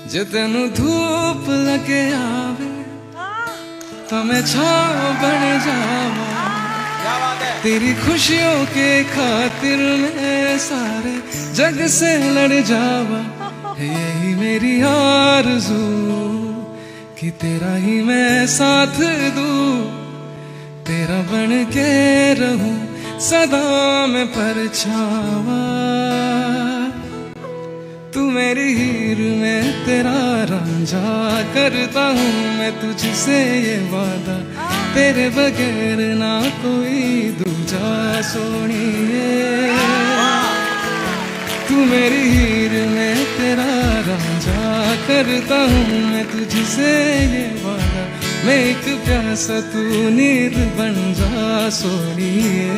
जे तेनू धूप लगे आवे तो मैं छाव बन जावा। तेरी खुशियों के खातिर मैं सारे जग से लड़ जावा। यही मेरी आरज़ू कि तेरा ही मैं साथ दूं, तेरा बन के रहूं सदा मैं परछावा। तू मेरी हीर में तेरा रांझा, करता हूँ मैं तुझसे ये वादा, तेरे बगैर ना कोई दूजा सोनिए। तू मेरी हीर में तेरा रांझा, करता हूँ मैं तुझसे ये वादा, मैं एक प्यासा तू नींद बन जा सोनिए।